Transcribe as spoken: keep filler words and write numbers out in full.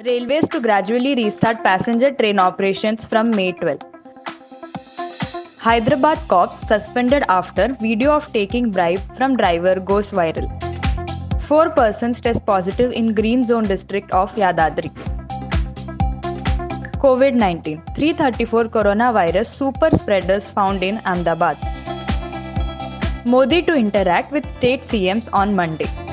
Railways to gradually restart passenger train operations from May twelfth. Hyderabad cops suspended after video of taking bribe from driver goes viral. Four persons test positive in green zone district of Yadadri. COVID nineteen. three hundred thirty-four coronavirus super spreaders found in Ahmedabad. Modi to interact with state C Ms on Monday.